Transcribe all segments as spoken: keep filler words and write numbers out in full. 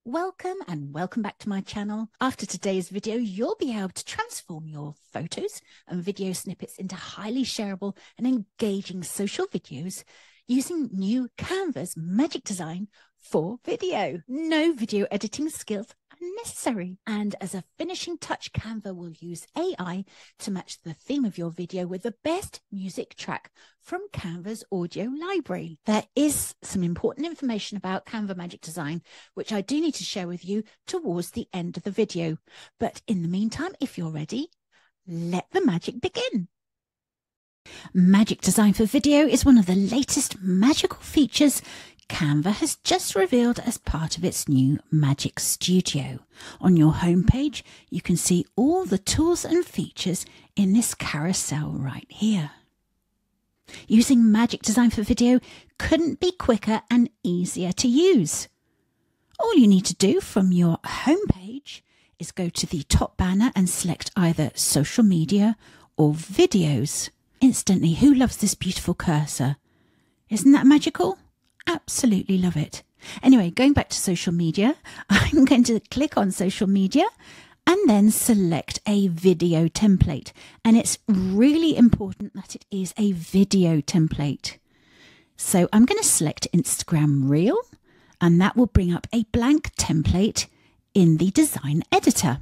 Welcome and welcome back to my channel. After today's video, you'll be able to transform your photos and video snippets into highly shareable and engaging social videos using new Canva's magic design for video. No video editing skills are necessary. And as a finishing touch, Canva will use A I to match the theme of your video with the best music track from Canva's audio library. There is some important information about Canva Magic Design, which I do need to share with you towards the end of the video. But in the meantime, if you're ready, let the magic begin. Magic Design for Video is one of the latest magical features Canva has just revealed as part of its new Magic Studio. On your homepage, you can see all the tools and features in this carousel right here. Using Magic Design for Video couldn't be quicker and easier to use. All you need to do from your homepage is go to the top banner and select either social media or videos. Instantly, who loves this beautiful cursor? Isn't that magical? Absolutely love it. Anyway, going back to social media, I'm going to click on social media and then select a video template. And it's really important that it is a video template. So I'm going to select Instagram Reel, and that will bring up a blank template in the design editor.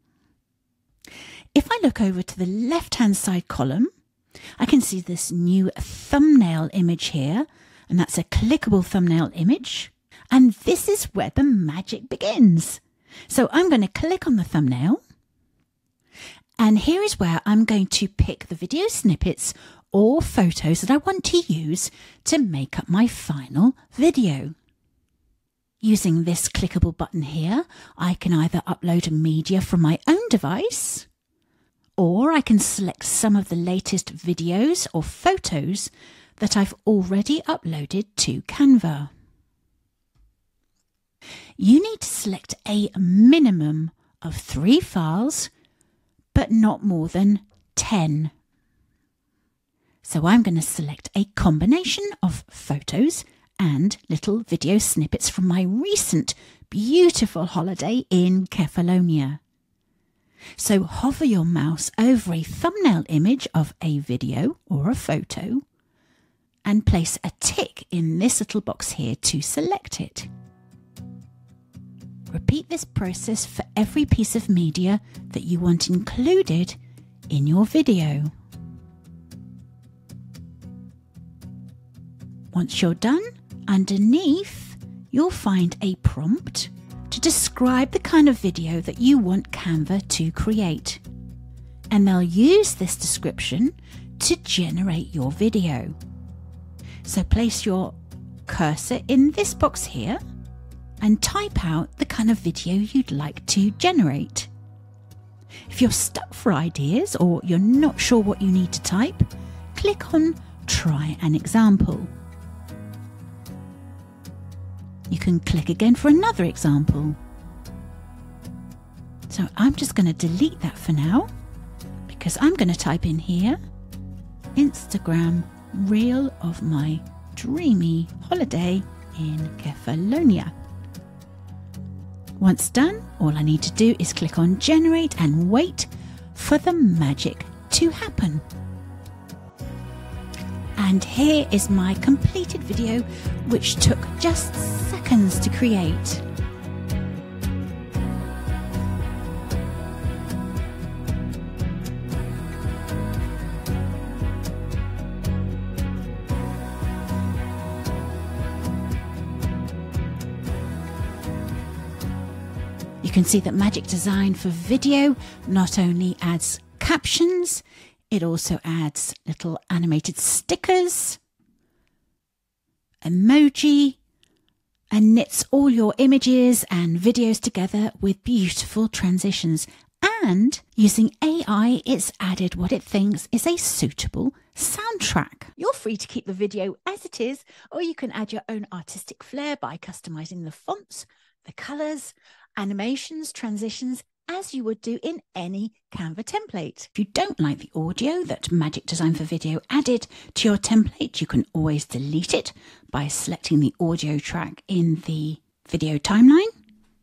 If I look over to the left-hand side column, I can see this new thumbnail image here, and that's a clickable thumbnail image. And this is where the magic begins. So I'm going to click on the thumbnail, and here is where I'm going to pick the video snippets or photos that I want to use to make up my final video. Using this clickable button here, I can either upload media from my own device, or I can select some of the latest videos or photos that I've already uploaded to Canva. You need to select a minimum of three files, but not more than ten. So I'm going to select a combination of photos and little video snippets from my recent beautiful holiday in Kefalonia. So hover your mouse over a thumbnail image of a video or a photo and place a tick in this little box here to select it. Repeat this process for every piece of media that you want included in your video. Once you're done, underneath you'll find a prompt to describe the kind of video that you want Canva to create. And they'll use this description to generate your video. So place your cursor in this box here and type out the kind of video you'd like to generate. If you're stuck for ideas or you're not sure what you need to type, click on Try an Example. You can click again for another example. So I'm just going to delete that for now, because I'm going to type in here, Instagram Reel of my dreamy holiday in Kefalonia. Once done, all I need to do is click on Generate and wait for the magic to happen. And here is my completed video, which took just seconds to create. You can see that Magic Design for Video not only adds captions, it also adds little animated stickers, emoji, and knits all your images and videos together with beautiful transitions. And using A I, it's added what it thinks is a suitable soundtrack. You're free to keep the video as it is, or you can add your own artistic flair by customizing the fonts, the colors, animations, transitions, as you would do in any Canva template. If you don't like the audio that Magic Design for Video added to your template, you can always delete it by selecting the audio track in the video timeline.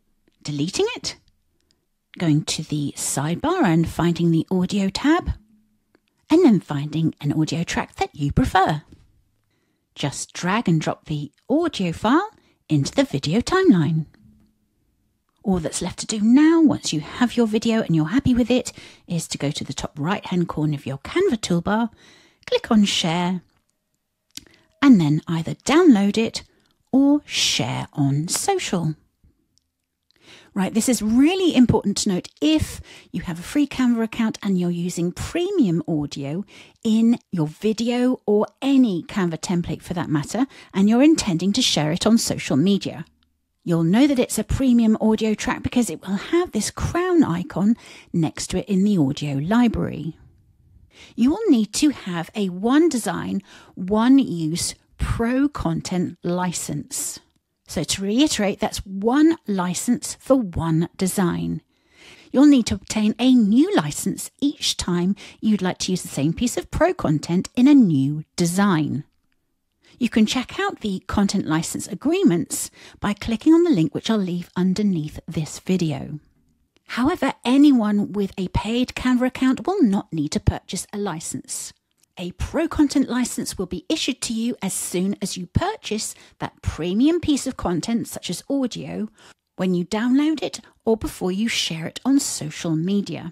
deleting it, going to the sidebar and finding the audio tab, and then finding an audio track that you prefer. Just drag and drop the audio file into the video timeline. All that's left to do now, once you have your video and you're happy with it, is to go to the top right hand corner of your Canva toolbar, click on share, and then either download it or share on social. Right, this is really important to note if you have a free Canva account and you're using premium audio in your video or any Canva template for that matter, and you're intending to share it on social media. You'll know that it's a premium audio track because it will have this crown icon next to it in the audio library. You will need to have a one design, one use pro content license. So to reiterate, that's one license for one design. You'll need to obtain a new license each time you'd like to use the same piece of pro content in a new design. You can check out the content license agreements by clicking on the link which I'll leave underneath this video. However, anyone with a paid Canva account will not need to purchase a license. A pro content license will be issued to you as soon as you purchase that premium piece of content, such as audio, when you download it or before you share it on social media.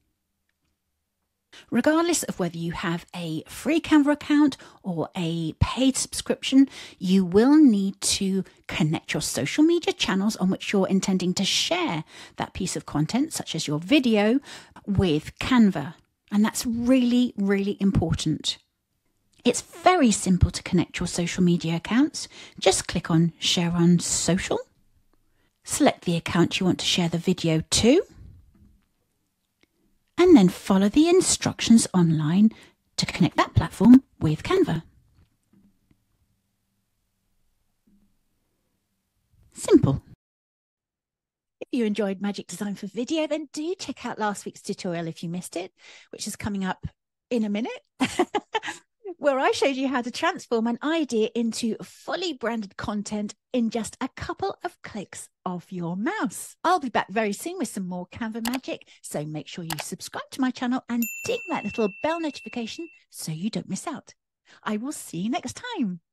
Regardless of whether you have a free Canva account or a paid subscription, you will need to connect your social media channels on which you're intending to share that piece of content, such as your video, with Canva. And that's really, really important. It's very simple to connect your social media accounts. Just click on Share on Social. Select the account you want to share the video to. And then follow the instructions online to connect that platform with Canva. Simple. If you enjoyed Magic Design for Video, then do check out last week's tutorial if you missed it, which is coming up in a minute, where I showed you how to transform an idea into fully branded content in just a couple of clicks of your mouse. I'll be back very soon with some more Canva magic, so make sure you subscribe to my channel and ding that little bell notification so you don't miss out. I will see you next time.